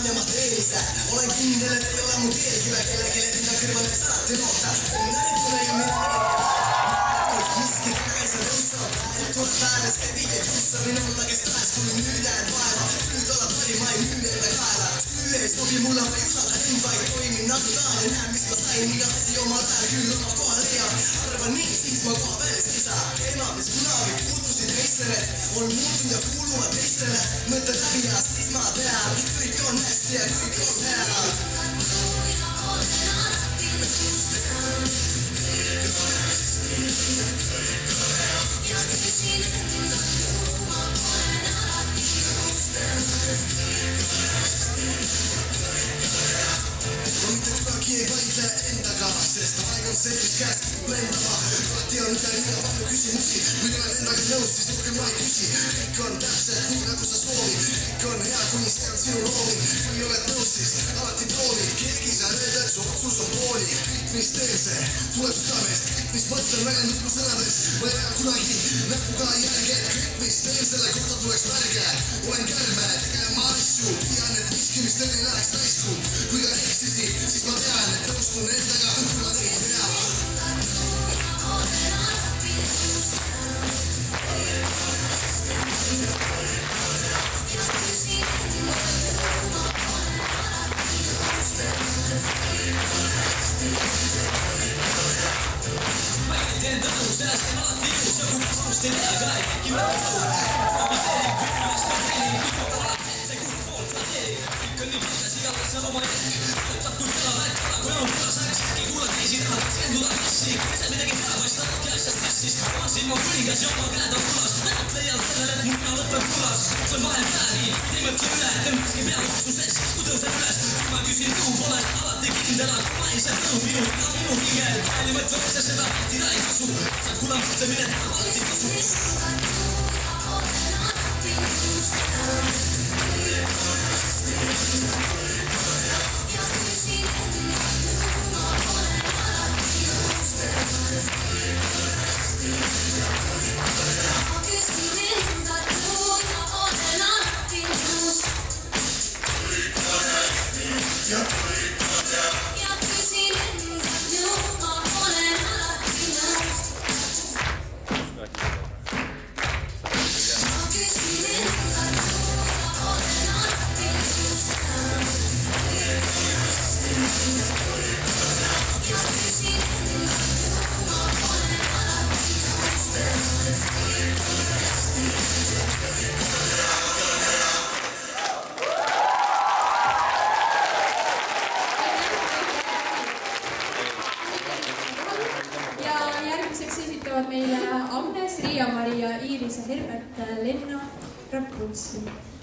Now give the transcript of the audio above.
ja ma teen ise. Olen kindel, et ei ole mu keelküve, kellegi enda kõrval ei saate loota. Näin tule ja mina kõik miski käisa tõusab. Tuleb ääres käib ide tõusa võin olla, kes tahes kui nüüd jääd vaeva. Nüüd olla parim, ma ei müü enda kaela. Süü ei sobi mulle, ma ei usalda end, vaid toimin nagu tahan ja näen, mis ma sain. Iga asi omal ajal küll oma koha leiab. Arvan nii, siis ma koha päris ei saa. Enam, mis kunagi puutusid meistele, on muutunud ja kuuluvad teistele. Mõtle läbi ja siis ma tean, kõik on hästi ja kõik on hea. Ei vaidle endaga, sest aeg on see, mis käest lendama. Alati on üle liiga palju küsimusi, kui olen endaga nõus, siis rohkem ma ei küsi. Kõik on täpselt nii, nagu sa soovid. Kõik on hea, kuni see on sinu looming. Kui oled nõus, siis alati proovid. Keegi sa öelda, et su otsus on pooli. Kõik, mis teen see, tuleb südamest. Kõik, mis mõtlen, väljendub mu sõnades. Ma ei aja kunagi näpuga järge. Kõik, mis teen, selle kohta tuleks märge. Olen kärme, tegema asju. Tean, et miski, mis teil ei läheks naisku. Kui ka eksisin, siis ma tean, et nõustun endaga, kui ma tegin hea. Ma ei teen tõus, äsken alati ilus ja kui ma saust ei näe ka ei teki mõte tõus. Probiteerin küljest, ma treenin, kui ma kohe ette kui poolt ma teen. Kõik on nii piisas, igaüks on oma hetk. Võtab kui kõla värk, aga kui on kõlas äks, äkki kuulad teisi tahad keskenduda klassi. Ise midagi teha, paista rohke asjast kassis. Oma silma kuningas ja oma käed on kulas. Näod leiad sellele, et mina lõpeb kulas. See on vahem pääli, ei mõtle üle, tõmbaski peale vastusest, kui tõuseb üles. Ma küsin tuu, pole alati kindel, aga ma ei saa tõu minu hingel. Pääli mõtle otse seda, tida ei kasu. Saad kuna mõtlemine teha alati kasu. Meile Agnes, Riia-Mari ja Iiris ja Herbert Lenna Raputsi.